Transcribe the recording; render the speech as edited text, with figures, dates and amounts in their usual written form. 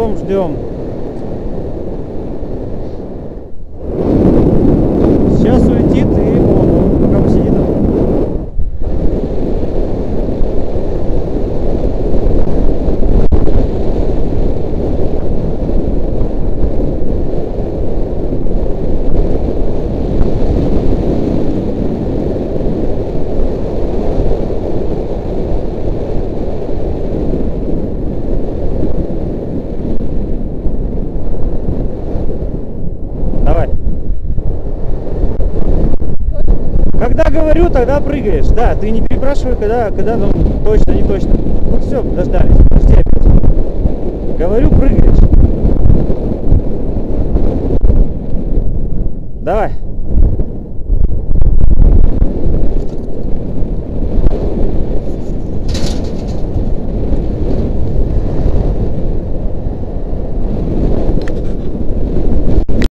ждем, ждем. Сейчас улетит и вон, пока посидит. Давай. Когда говорю, тогда прыгаешь. Да, ты не перепрашивай, когда ну, точно, не точно. Вот все, дождались. Подожди опять. Говорю, прыгаешь. Давай.